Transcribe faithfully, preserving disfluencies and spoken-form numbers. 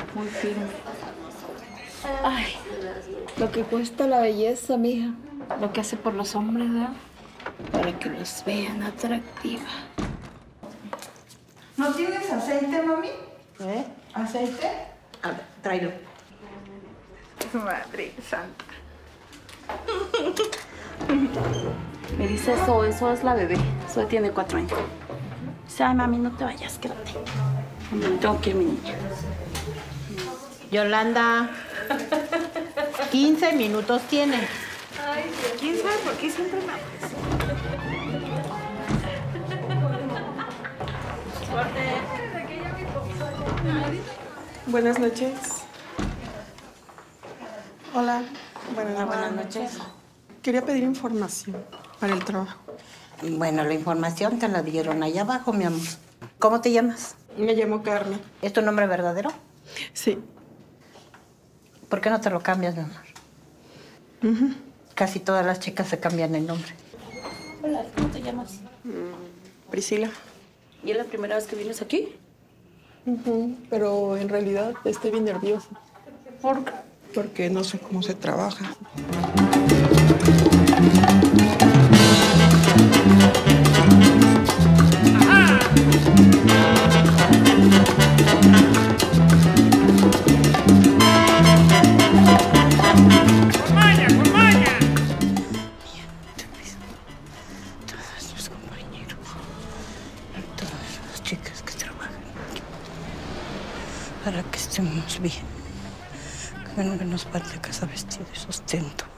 muy firme. Ay, lo que cuesta la belleza, mija. Lo que hace por los hombres, ¿verdad? Para que los vean atractiva. ¿No tienes aceite, mami? ¿Eh? ¿Aceite? A ver, tráelo. Madre santa. Me dice eso, eso es la bebé. Zoe tiene cuatro años. Dice, ay, mami, no te vayas, quédate. Me tengo que ir, mi niña. Yolanda, quince minutos tiene. Ay, ¿quién sabe por qué siempre me aparece? Buenas noches. Hola. Buenas, Hola, buenas noches. Quería pedir información para el trabajo. Bueno, la información te la dieron allá abajo, mi amor. ¿Cómo te llamas? Me llamo Carmen. ¿Es tu nombre verdadero? Sí. ¿Por qué no te lo cambias, mi amor? Uh-huh. Casi todas las chicas se cambian el nombre. Hola, ¿cómo te llamas? Mm, Priscila. ¿Y es la primera vez que vienes aquí? Uh-huh. Pero en realidad estoy bien nerviosa. ¿Por qué? Porque no sé cómo se trabaja. Todos los compañeros, todas las chicas que trabajan aquí, para que estemos bien, que no nos falte casa, vestido y sustento.